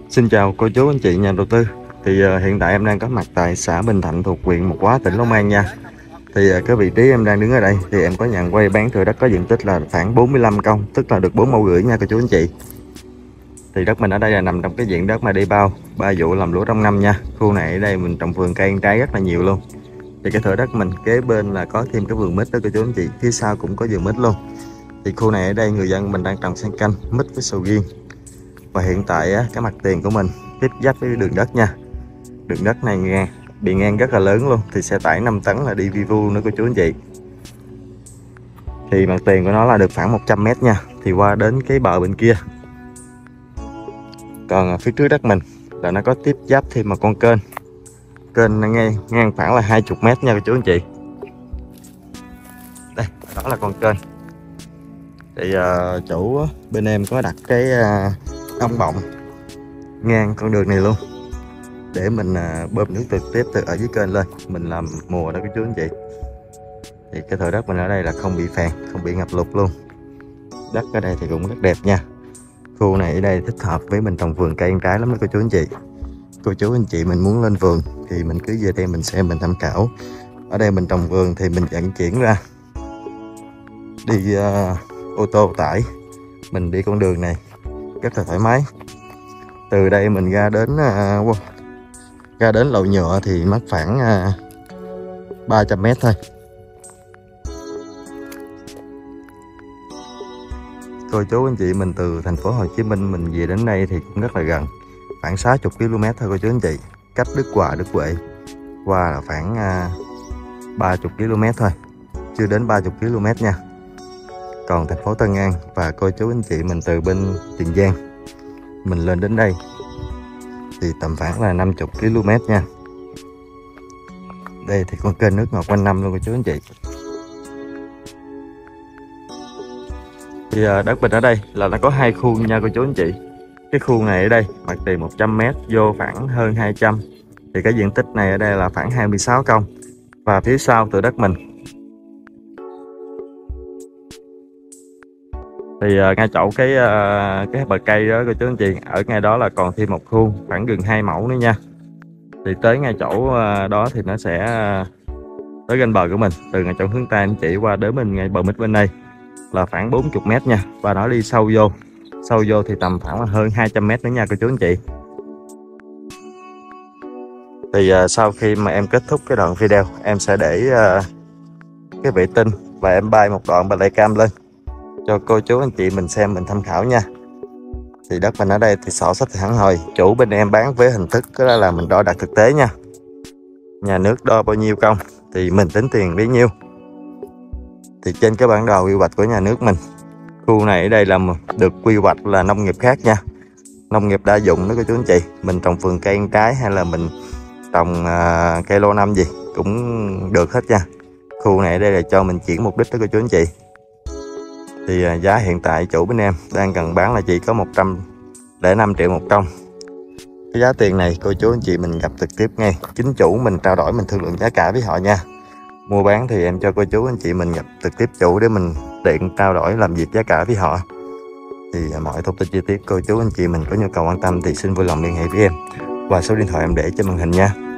Xin chào cô chú anh chị nhà đầu tư. Hiện tại em đang có mặt tại xã Bình Thạnh thuộc huyện Mộc Hóa, tỉnh Long An nha. Cái vị trí em đang đứng ở đây thì em có nhận quay bán thửa đất có diện tích là khoảng 45 công, tức là được 4 mẫu rưỡi nha cô chú anh chị. Thì đất mình ở đây là nằm trong cái diện đất mà đi bao 3 vụ làm lúa trong năm nha. Khu này ở đây mình trồng vườn cây ăn trái rất là nhiều luôn. Thì cái thửa đất mình kế bên là có thêm cái vườn mít đó cô chú anh chị, phía sau cũng có vườn mít luôn. Thì khu này ở đây người dân mình đang trồng xen canh mít với sầu riêng. Và hiện tại cái mặt tiền của mình tiếp giáp với đường đất nha. Đường đất này bị ngang rất là lớn luôn, thì xe tải 5 tấn là đi vi vu nữa cô chú anh chị. Thì mặt tiền của nó là được khoảng 100 m nha, thì qua đến cái bờ bên kia. Còn phía trước đất mình là nó có tiếp giáp thêm một con kênh. Kênh nó ngang khoảng là 20 m nha cô chú anh chị. Đây, đó là con kênh. Thì chủ bên em có đặt cái ống bọng ngang con đường này luôn, để mình bơm nước trực tiếp từ ở dưới kênh lên, mình làm mùa đó cô chú anh chị. Thì cái thửa đất mình ở đây là không bị phèn, không bị ngập lụt luôn. Đất ở đây thì cũng rất đẹp nha. Khu này ở đây thích hợp với mình trồng vườn cây ăn trái lắm đó cô chú anh chị. Cô chú anh chị mình muốn lên vườn thì mình cứ về đây mình xem, mình tham khảo. Ở đây mình trồng vườn thì mình vận chuyển ra, đi ô tô tải, mình đi con đường này rất là thoải mái. Từ đây mình ra đến lầu nhựa thì mất khoảng 300 m thôi. Cô chú anh chị mình từ thành phố Hồ Chí Minh mình về đến đây thì cũng rất là gần, khoảng 60 km thôi cô chú anh chị. Cách Đức Hòa, Đức Huệ qua là khoảng 30 km thôi, chưa đến 30 km nha. Còn thành phố Tân An và cô chú anh chị mình từ bên Tiền Giang mình lên đến đây thì tầm khoảng là 50 km nha. Đây thì con kênh nước ngọt quanh năm luôn cô chú anh chị. Thì đất mình ở đây là nó có 2 khu nha cô chú anh chị. Cái khu này ở đây mặt tiền 100 m, vô khoảng hơn 200. Thì cái diện tích này ở đây là khoảng 26 công. Và phía sau từ đất mình thì ngay chỗ cái bờ cây đó cô chú anh chị, ở ngay đó là còn thêm một khu khoảng gần 2 mẫu nữa nha. Thì tới ngay chỗ đó thì nó sẽ tới gần bờ của mình, từ ngay chỗ hướng Tây anh chỉ qua đến mình ngay bờ mít bên đây là khoảng 40 m nha. Và nó đi sâu vô thì tầm khoảng là hơn 200 m nữa nha cô chú anh chị. Thì sau khi mà em kết thúc cái đoạn video, em sẽ để cái vệ tinh và em bay một đoạn cam lên cho cô chú anh chị mình xem, mình tham khảo nha. Thì đất mình ở đây thì sổ sách thì hẳn hồi, chủ bên em bán với hình thức đó là mình đo đạc thực tế nha. Nhà nước đo bao nhiêu công thì mình tính tiền bấy nhiêu. Thì trên cái bản đồ quy hoạch của nhà nước mình, khu này ở đây là được quy hoạch là nông nghiệp khác nha, nông nghiệp đa dụng đó cô chú anh chị. Mình trồng vườn cây ăn trái hay là mình trồng cây lâu năm gì cũng được hết nha. Khu này ở đây là cho mình chuyển mục đích đó cô chú anh chị. Thì giá hiện tại chủ bên em đang cần bán là chỉ có 105 triệu một công. Cái giá tiền này cô chú anh chị mình gặp trực tiếp ngay chính chủ, mình trao đổi, mình thương lượng giá cả với họ nha. Mua bán thì em cho cô chú anh chị mình gặp trực tiếp chủ để mình tiện trao đổi làm việc giá cả với họ. Thì mọi thông tin chi tiết cô chú anh chị mình có nhu cầu quan tâm thì xin vui lòng liên hệ với em qua số điện thoại em để trên màn hình nha.